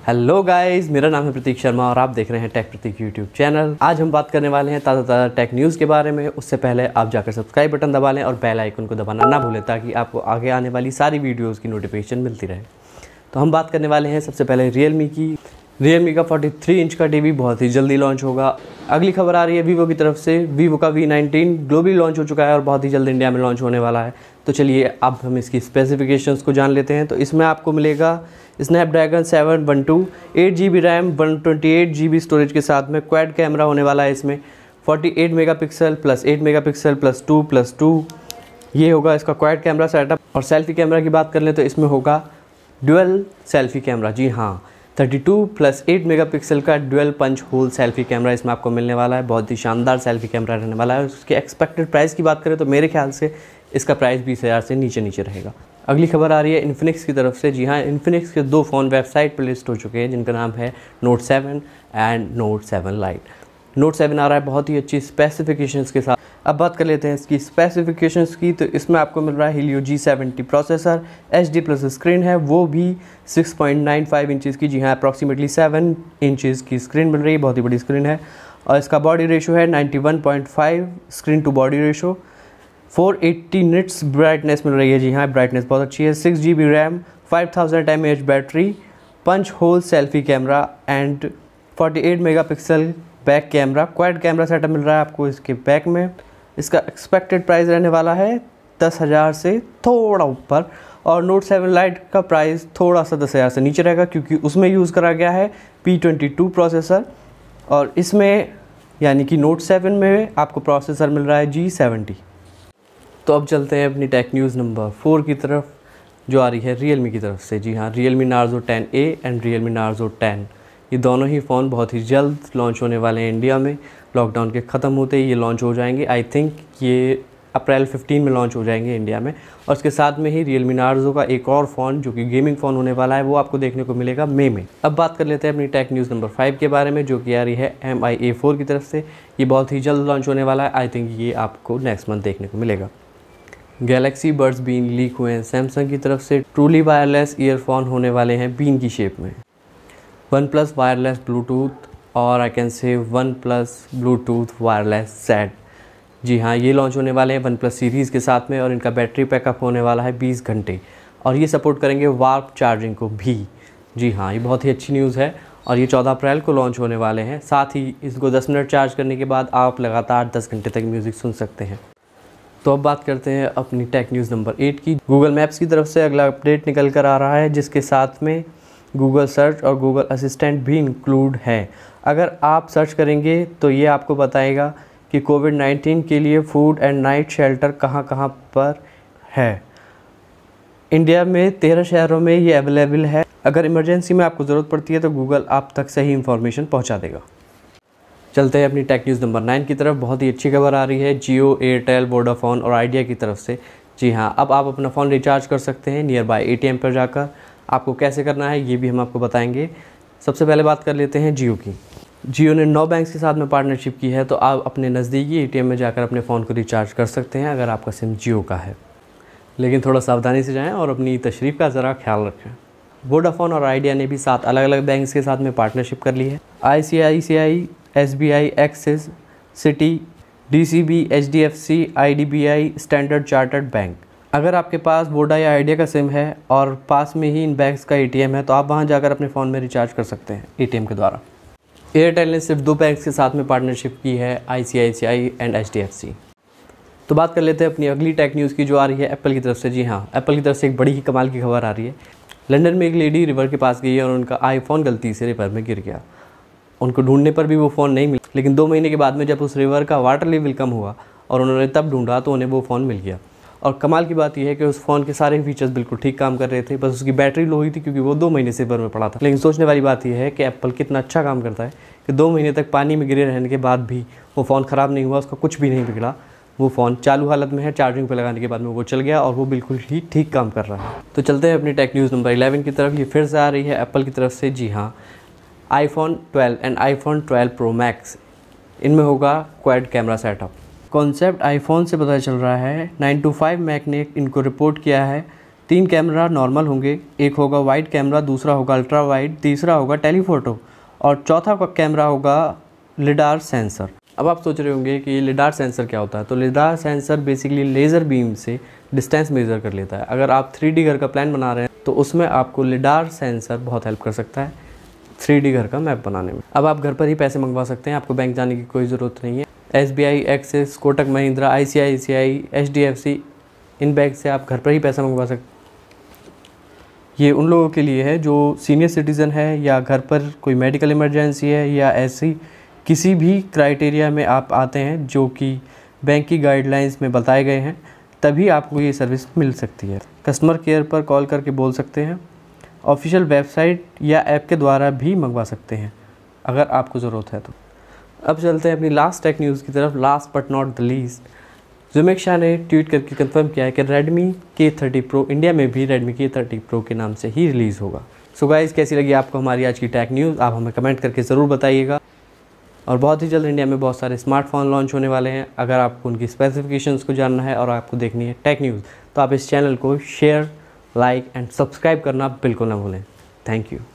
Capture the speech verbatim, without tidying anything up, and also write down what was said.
Hello guys, मेरा नाम है प्रतीक शर्मा और आप देख रहे हैं टेक प्रतीक यूट्यूब चैनल। आज हम बात करने वाले हैं ताज़ा ताज़ा टेक न्यूज़ के बारे में। उससे पहले आप जाकर सब्सक्राइब बटन दबा लें और बेल आइकन को दबाना ना भूलें ताकि आपको आगे आने वाली सारी वीडियोज़ की नोटिफिकेशन मिलती रहे। तो हम बात करने वाले हैं सबसे पहले रियलमी की। रियलमी का तैंतालीस इंच का टीवी बहुत ही जल्दी लॉन्च होगा। अगली खबर आ रही है वीवो की तरफ से। वीवो का वी नाइनटीन ग्लोबली लॉन्च हो चुका है और बहुत ही जल्द इंडिया में लॉन्च होने वाला है। तो चलिए अब हम इसकी स्पेसिफिकेशंस को जान लेते हैं। तो इसमें आपको मिलेगा Snapdragon seven one two, eight G B RAM, one twenty eight G B storage के साथ में क्वाड कैमरा होने वाला है। इसमें अड़तालीस megapixel plus eight megapixel plus two plus two ये होगा इसका क्वाड कैमरा सेटअप। और सेल्फी कैमरा की बात कर लें तो इसमें होगा डुअल सेल्फी कैमरा। जी हाँ, बत्तीस प्लस एट मेगापिक्सल का dual punch hole selfie camera इसमें आपको मिलने वाला है। बहुत ही शानदार सेल्फी कैमरा रहने वाला है। उसके एक्सपेक्टेड प्राइस की बात करें तो मेरे ख्याल से इसका प्राइस बीस हज़ार से नीचे नीचे रहेगा। अगली खबर आ रही है इन्फिनिक्स की तरफ से। जी हाँ, इन्फिनिक्स के दो फ़ोन वेबसाइट पर लिस्ट हो चुके हैं जिनका नाम है Note seven and Note seven Lite. Note seven आ रहा है बहुत ही अच्छी स्पेसिफिकेशंस के साथ। अब बात कर लेते हैं इसकी स्पेसिफिकेशंस की। तो इसमें आपको मिल रहा है Helio G seventy processor, H D plus screen है, वो भी six point nine five inches की। जी हाँ, अप्रॉक्सीमेटली सेवन इंचज़ की स्क्रीन मिल रही है, बहुत ही बड़ी स्क्रीन है। और इसका बॉडी रेशो है ninety one point five screen to body ratio. Four eighty nits brightness मिल रही है। जी हाँ, ब्राइटनेस बहुत अच्छी है। Six G B RAM, five thousand M A H battery, punch hole selfie camera and forty eight megapixel back camera. Quad camera setup मिल रहा है आपको इसके बैक में। इसका एक्सपेक्टेड प्राइस रहने वाला है दस हज़ार से थोड़ा ऊपर। और नोट सेवन लाइट का प्राइस थोड़ा सा दस हज़ार से नीचे रहेगा क्योंकि उसमें यूज़ करा गया है पी ट्वेंटी टू प्रोसेसर और इसमें यानी कि नोट सेवन में आपको प्रोसेसर मिल रहा है जी सेवेंटी। तो अब चलते हैं अपनी टेक न्यूज़ नंबर फोर की तरफ जो आ रही है रियलमी की तरफ से। जी हाँ, Realme Narzo ten A and Realme Narzo ten ये दोनों ही फ़ोन बहुत ही जल्द लॉन्च होने वाले हैं इंडिया में। लॉकडाउन के ख़त्म होते ही ये लॉन्च हो जाएंगे। आई थिंक ये अप्रैल फिफ्टीन में लॉन्च हो जाएंगे इंडिया में। और इसके साथ में ही रियलमी नार्जो का एक और फ़ोन जो कि गेमिंग फ़ोन होने वाला है वो आपको देखने को मिलेगा मई में। अब बात कर लेते हैं अपनी टेक न्यूज़ नंबर फाइव के बारे में जो कि आ रही है एम आई ए फोर की तरफ से। ये बहुत ही जल्द लॉन्च होने वाला है। आई थिंक ये आपको नेक्स्ट मंथ देखने को मिलेगा। गैलेक्सी बड्स बीन लीक हुए हैं सैमसंग की तरफ से। ट्रूली वायरलेस ईयरफोन होने वाले हैं बीन की शेप में। वन प्लस वायरलेस ब्लूटूथ और I can say OnePlus Bluetooth wireless set. जी हाँ, ये लॉन्च होने वाले हैं वन प्लस सीरीज़ के साथ में और इनका बैटरी बैकअप होने वाला है बीस घंटे और ये सपोर्ट करेंगे वार्प चार्जिंग को भी। जी हाँ, ये बहुत ही अच्छी न्यूज़ है और ये चौदह अप्रैल को लॉन्च होने वाले हैं। साथ ही इसको दस मिनट चार्ज करने के बाद आप लगातार दस घंटे तक म्यूज़िक सुन सकते हैं। तो अब बात करते हैं अपनी टेक न्यूज़ नंबर एट की। गूगल मैप्स की तरफ से अगला अपडेट निकल कर आ रहा है जिसके साथ में गूगल सर्च और गूगल असिस्टेंट भी इंक्लूड है। अगर आप सर्च करेंगे तो ये आपको बताएगा कि कोविड नाइन्टीन के लिए फूड एंड नाइट शेल्टर कहाँ कहाँ पर है। इंडिया में तेरह शहरों में ये अवेलेबल है। अगर इमरजेंसी में आपको ज़रूरत पड़ती है तो गूगल आप तक सही इंफॉर्मेशन पहुँचा देगा। चलते हैं अपनी टेक न्यूज़ नंबर नाइन की तरफ। बहुत ही अच्छी खबर आ रही है जियो, एयरटेल, वोडाफोन और आइडिया की तरफ से। जी हाँ, अब आप अपना फ़ोन रिचार्ज कर सकते हैं नियर बाय ए टी एम पर जाकर। आपको कैसे करना है ये भी हम आपको बताएंगे। सबसे पहले बात कर लेते हैं जियो की। जियो ने नौ बैंक्स के साथ में पार्टनरशिप की है तो आप अपने नज़दीकी ए टी एम में जाकर अपने फ़ोन को रिचार्ज कर सकते हैं अगर आपका सिम जियो का है। लेकिन थोड़ा सावधानी से जाएँ और अपनी तशरीफ़ का ज़रा ख्याल रखें। वोडाफोन और आइडिया ने भी सात अलग अलग बैंक्स के साथ में पार्टनरशिप कर ली है। I C I C I, S B I, Axis, Citi, D C B, H D F C, I D B I, Standard Chartered bank. अगर आपके पास वोडा या आइडिया का सिम है और पास में ही इन बैंक्स का ए टी एम है तो आप वहां जाकर अपने फ़ोन में रिचार्ज कर सकते हैं ए टी एम के द्वारा। एयरटेल ने सिर्फ दो बैंक्स के साथ में पार्टनरशिप की है, I C I C I and H D F C. तो बात कर लेते हैं अपनी अगली टेक न्यूज़ की जो आ रही है एप्पल की तरफ से। जी हाँ, एप्पल की तरफ से एक बड़ी ही कमाल की खबर आ रही है। लंदन में एक लेडी रिवर के पास गई और उनका आईफोन गलती से रिवर में गिर गया। उनको ढूंढने पर भी वो फ़ोन नहीं मिला, लेकिन दो महीने के बाद में जब उस रिवर का वाटर लेवल कम हुआ और उन्होंने तब ढूंढा तो उन्हें वो फ़ोन मिल गया। और कमाल की बात यह है कि उस फ़ोन के सारे फीचर्स बिल्कुल ठीक काम कर रहे थे, बस उसकी बैटरी लो हुई थी क्योंकि वो दो महीने से रिवर में पड़ा था। लेकिन सोचने वाली बात यह है कि एप्पल कितना अच्छा काम करता है कि दो महीने तक पानी में गिरे रहने के बाद भी वो फ़ोन ख़राब नहीं हुआ, उसका कुछ भी नहीं बिगड़ा। वो फ़ोन चालू हालत में है, चार्जिंग पे लगाने के बाद में वो चल गया और वो बिल्कुल ही ठीक काम कर रहा है। तो चलते हैं अपनी टेक न्यूज़ नंबर इलेवन की तरफ। ये फिर से आ रही है एप्पल की तरफ से। जी हाँ, iPhone twelve and iPhone twelve Pro Max इनमें होगा quad camera setup. Concept iPhone से पता चल रहा है। नाइन टू फाइव मैक ने इनको रिपोर्ट किया है तीन कैमरा नॉर्मल होंगे, एक होगा वाइड कैमरा, दूसरा होगा अल्ट्रा वाइड, तीसरा होगा टेलीफोटो और चौथा कैमरा होगा लिडार सेंसर। अब आप सोच रहे होंगे कि लिडार सेंसर क्या होता है। तो LiDAR sensor basically laser beam से डिस्टेंस मेज़र कर लेता है। अगर आप थ्री डी घर का प्लान बना रहे हैं तो उसमें आपको लिडार सेंसर बहुत हेल्प कर सकता है थ्री डी घर का मैप बनाने में। अब आप घर पर ही पैसे मंगवा सकते हैं, आपको बैंक जाने की कोई ज़रूरत नहीं है। S B I, Axis, Kotak Mahindra, I C I C I, H D F C, इन बैंक से आप घर पर ही पैसा मंगवा सकते हैं। ये उन लोगों के लिए है जो सीनियर सिटीज़न है या घर पर कोई मेडिकल इमरजेंसी है या ऐसी किसी भी क्राइटेरिया में आप आते हैं जो कि बैंक की गाइडलाइंस में बताए गए हैं, तभी आपको ये सर्विस मिल सकती है। कस्टमर केयर पर कॉल करके बोल सकते हैं, ऑफिशियल वेबसाइट या ऐप के द्वारा भी मंगवा सकते हैं अगर आपको ज़रूरत है तो। अब चलते हैं अपनी लास्ट टेक न्यूज़ की तरफ। Last but not the least, ज़ुमेक शाह ने ट्वीट करके कंफर्म किया है कि रेडमी के थर्टी प्रो इंडिया में भी रेडमी के थर्टी प्रो के नाम से ही रिलीज़ होगा। सो गाइस, कैसी लगी आपको हमारी आज की टेक न्यूज़, आप हमें कमेंट करके ज़रूर बताइएगा। और बहुत ही जल्द इंडिया में बहुत सारे स्मार्टफोन लॉन्च होने वाले हैं। अगर आपको उनकी स्पेसिफिकेशंस को जानना है और आपको देखनी है टेक न्यूज़, तो आप इस चैनल को शेयर, लाइक एंड सब्सक्राइब करना बिल्कुल ना भूलें। Thank you.